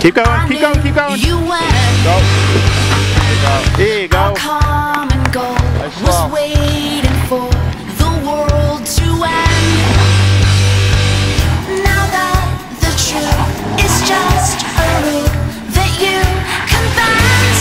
Keep going, keep going, keep going. You went. Go. There you go. Come and go. Was waiting for the world to end. Now that the truth is just a rule that you can bend.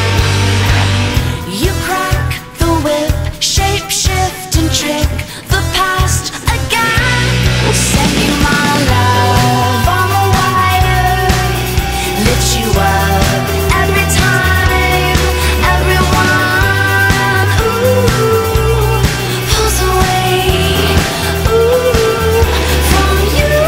You crack the whip, shape, shift and trick the past again. Send you my love on the wire, lift you up every time. Everyone, ooh, pulls away, ooh, from you.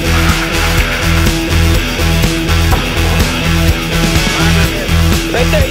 Right there.